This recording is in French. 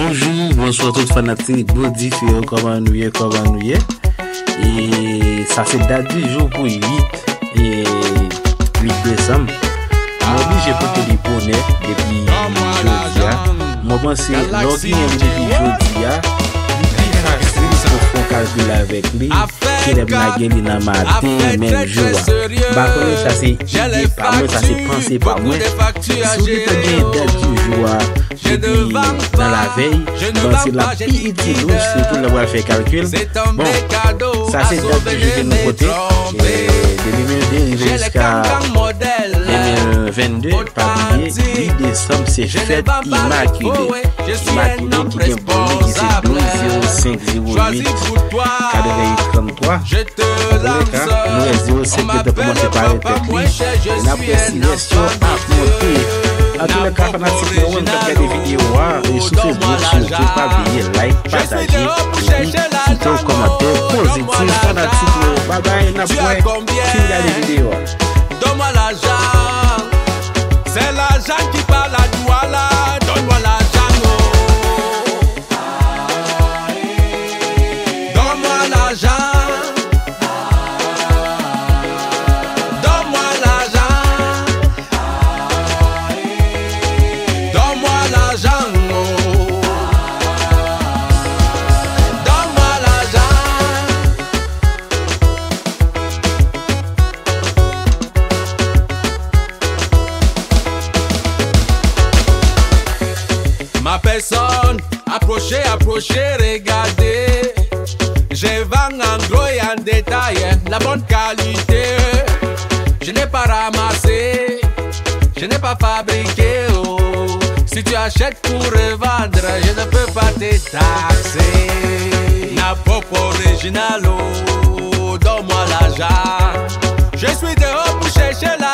Bonjour, bonsoir tout fanatique, bon différent, comment nous y est. Et ça c'est date du jour pour 8 décembre. Moi j'ai porté des bonnets depuis jeudi. Moi pense l'autre depuis jeudi. Pour calculer avec lui, qu'il aime la gueule dans matin, même jour. Bah, ça c'est idée par moi, ça c'est pensé par moi. Si vous êtes bien date du jour, depuis dans la veille, donc c'est la petite louche, c'est tout le monde fait calcul. Bon, ça c'est date du jour de nos côtés. De 2022 jusqu'à 2022, pas oublier, 8 décembre, c'est fête immaculée. Immaculée qui vient pour nous, qui c'est 12 05 08 43. Nous 05 de commencer par être pris. La précision à monter. En tout cas, fanatique, on va faire des vidéos sur Facebook, surtout pas oublier like, partager, quitter commentaire positif, fanatique, bye bye, n'a pas fini la vidéo. Donne-moi l'argent, c'est l'argent qui parle à toi là, donne-moi l'argent. Ma personne, approchez, regardez. Je vends en gros et en détail la bonne qualité. Je n'ai pas ramassé, je n'ai pas fabriqué. Oh. Si tu achètes pour revendre, je ne peux pas te taxer. La pop original, oh, donne-moi l'argent. Je suis dehors pour chercher la